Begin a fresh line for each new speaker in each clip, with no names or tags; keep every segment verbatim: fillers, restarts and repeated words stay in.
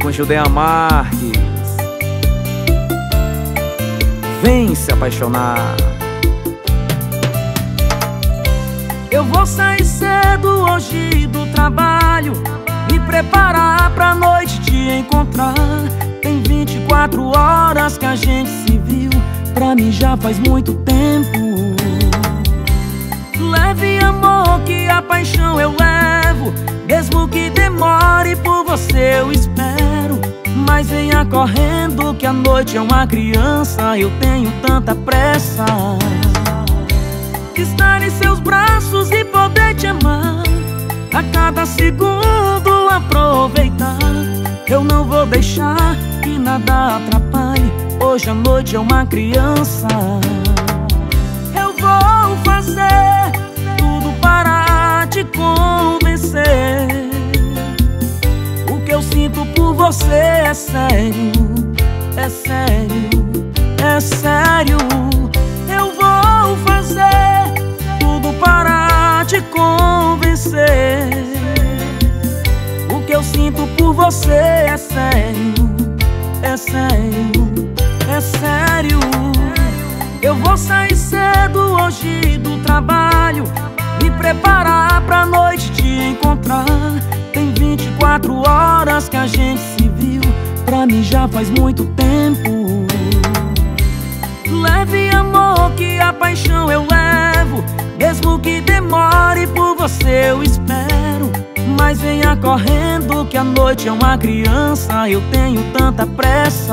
com Judeia Marques. Vem se apaixonar.
Eu vou sair cedo hoje do trabalho, me preparar pra noite te encontrar. Tem vinte e quatro horas que a gente se viu, pra mim já faz muito tempo. Leve amor que a paixão eu levo, mesmo que demore por você eu espero. Mas venha correndo que a noite é uma criança, eu tenho tanta pressa. Estar em seus braços e poder te amar, a cada segundo aproveitar. Eu não vou deixar que nada atrapalhe, hoje a noite é uma criança. Eu vou fazer tudo para te convencer. O que eu sinto por você é sério, é sério, é sério. Eu vou fazer tudo para te convencer. O que eu sinto por você é sério, é sério, é sério. Eu vou sair cedo hoje do trabalho, me preparar pra noite te encontrar. Tem vinte e quatro horas que a gente se viu, pra mim já faz muito tempo. Leve amor que a paixão eu levo, mesmo que demore por você eu espero. Mas venha correndo que a noite é uma criança, eu tenho tanta pressa.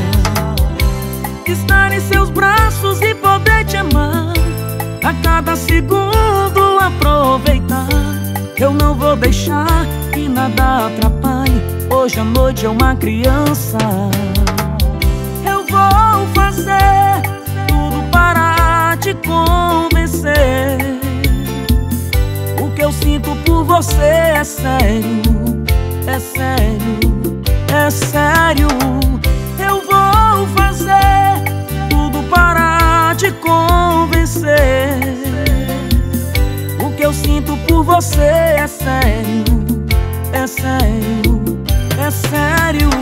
Estar em seus braços e poder te amar, a cada segundo aproveitar. Eu não vou deixar que nada atrapalhe, hoje a noite é uma criança. Eu vou fazer tudo para te convencer. O que eu sinto por você é sério, é sério, é sério. Eu vou fazer tudo para te convencer. O que eu sinto por você é sério, é sério, é sério.